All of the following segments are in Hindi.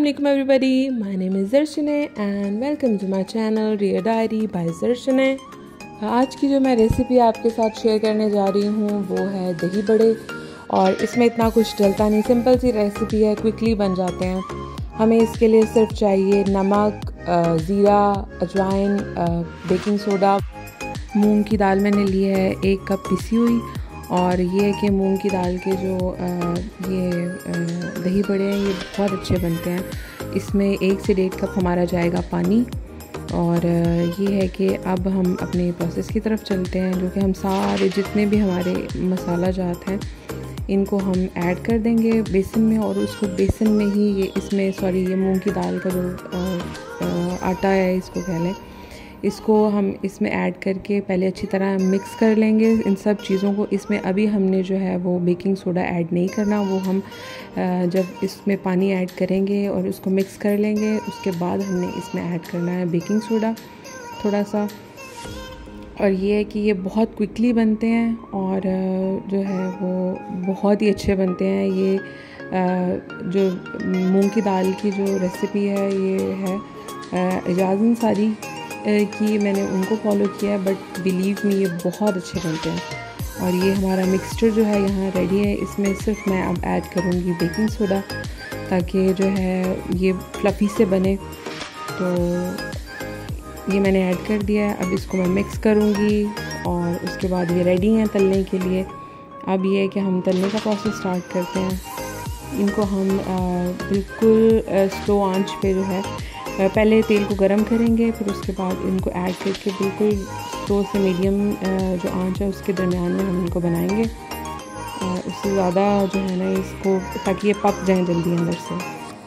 Assalamualaikum everybody, my name is Darshana and welcome to my channel Real Diary by Darshana। आज की जो मैं रेसिपी आपके साथ शेयर करने जा रही हूँ वो है दही बड़े। और इसमें इतना कुछ डलता नहीं, सिंपल सी रेसिपी है, क्विकली बन जाते हैं। हमें इसके लिए सिर्फ चाहिए नमक, ज़ीरा, अजवाइन, बेकिंग सोडा। मूंग की दाल मैंने ली है 1 कप पिसी हुई। और ये है कि मूंग की दाल के जो दही बड़े हैं ये बहुत अच्छे बनते हैं। इसमें 1 से 1.5 कप हमारा जाएगा पानी। और ये है कि अब हम अपने प्रोसेस की तरफ चलते हैं, जो कि हम सारे जितने भी हमारे मसाला जात हैं इनको हम ऐड कर देंगे बेसन में। और उसको बेसन में ही ये मूंग की दाल का जो आटा है इसको कह लें, इसको हम इसमें ऐड करके पहले अच्छी तरह मिक्स कर लेंगे इन सब चीज़ों को। इसमें अभी हमने जो है वो बेकिंग सोडा ऐड नहीं करना, वो हम जब इसमें पानी ऐड करेंगे और उसको मिक्स कर लेंगे उसके बाद हमने इसमें ऐड करना है बेकिंग सोडा थोड़ा सा। और ये है कि ये बहुत क्विकली बनते हैं और जो है वो बहुत ही अच्छे बनते हैं। ये जो मूंग की दाल की जो रेसिपी है ये है एजाज अंसारी कि मैंने उनको फॉलो किया है, बट बिलीव मी ये बहुत अच्छे बनते हैं। और ये हमारा मिक्सचर जो है यहाँ रेडी है। इसमें सिर्फ मैं अब ऐड करूँगी बेकिंग सोडा ताकि जो है ये फ्लफ़ी से बने। तो ये मैंने ऐड कर दिया है। अब इसको मैं मिक्स करूँगी और उसके बाद ये रेडी हैं तलने के लिए। अब ये है कि हम तलने का प्रोसेस स्टार्ट करते हैं। इनको हम बिल्कुल स्लो आंच पे जो है पहले तेल को गरम करेंगे, फिर उसके बाद इनको ऐड करके बिल्कुल स्लो से मीडियम जो आंच है उसके दरमियान में हम इनको बनाएंगे। उससे ज़्यादा जो है ना इसको, ताकि ये पक जाएं जल्दी अंदर से।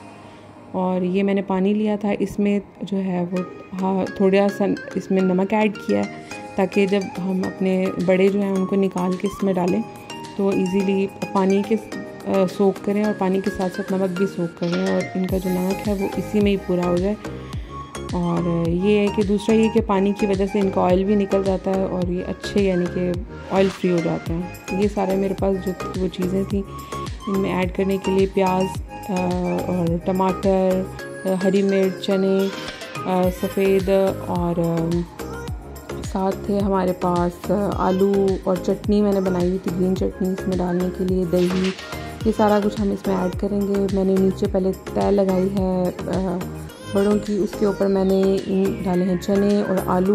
और ये मैंने पानी लिया था, इसमें जो है वो थोड़ा सा इसमें नमक ऐड किया है ताकि जब हम अपने बड़े जो हैं उनको निकाल के इसमें डालें तो इजीली पानी के सोख करें और पानी के साथ साथ नमक भी सोख करें और इनका जो नमक है वो इसी में ही पूरा हो जाए। और ये है कि दूसरा ये कि पानी की वजह से इनका ऑयल भी निकल जाता है और ये अच्छे यानी कि ऑयल फ्री हो जाते हैं। ये सारे मेरे पास जो वो चीज़ें थी इनमें ऐड करने के लिए प्याज और टमाटर, हरी मिर्च, चने सफ़ेद, और साथ थे हमारे पास आलू और चटनी मैंने बनाई हुई थी, ग्रीन चटनी इसमें डालने के लिए, दही, ये सारा कुछ हम इसमें ऐड करेंगे। मैंने नीचे पहले तय लगाई है बड़ों की, उसके ऊपर मैंने डाले हैं चने और आलू।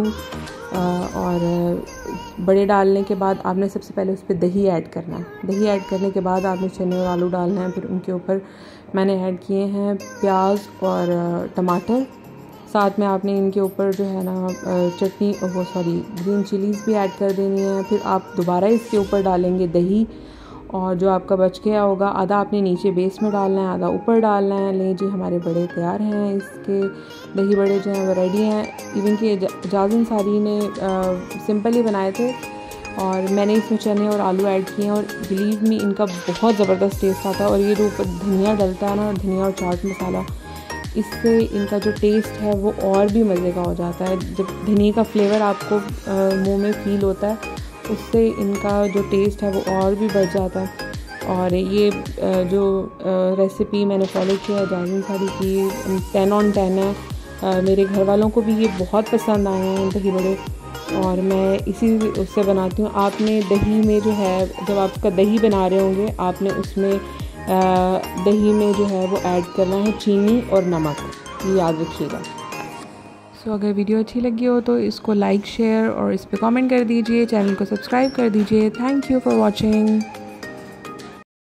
और बड़े डालने के बाद आपने सबसे पहले उस पर दही ऐड करना है। दही ऐड करने के बाद आपने चने और आलू डालना है। फिर उनके ऊपर मैंने ऐड किए हैं प्याज और टमाटर। साथ में आपने इनके ऊपर जो है ना चटनी ग्रीन चिलीज़ भी ऐड कर देनी है। फिर आप दोबारा इसके ऊपर डालेंगे दही, और जो आपका बच गया होगा आधा आपने नीचे बेस में डालना है, आधा ऊपर डालना है। ले जी हमारे बड़े तैयार हैं, इसके दही बड़े जो हैं वो रेडी हैं। इवन कि एजाज अंसारी ने सिंपल ही बनाए थे और मैंने इसमें चने और आलू ऐड किए हैं और बिलीव मी इनका बहुत ज़बरदस्त टेस्ट आता है। और ये जो ऊपर धनिया डलता है ना, और धनिया और चाट मसाला, इससे इनका जो टेस्ट है वो और भी मज़े का हो जाता है। जब धनिया का फ्लेवर आपको मुंह में फ़ील होता है उससे इनका जो टेस्ट है वो और भी बढ़ जाता है। और ये जो रेसिपी मैंने फॉलो किया है एजाज अंसारी की, 10 on 10 है। मेरे घर वालों को भी ये बहुत पसंद आए हैं दही बड़े, और मैं इसी उससे बनाती हूँ। आपने दही में जो है, जब आपका दही बना रहे होंगे आपने उसमें दही में जो है वो ऐड करना है चीनी और नमक, ये याद रखिएगा। सो अगर वीडियो अच्छी लगी हो तो इसको लाइक, शेयर और इस पे कमेंट कर दीजिए। चैनल को सब्सक्राइब कर दीजिए। Thank you for watching.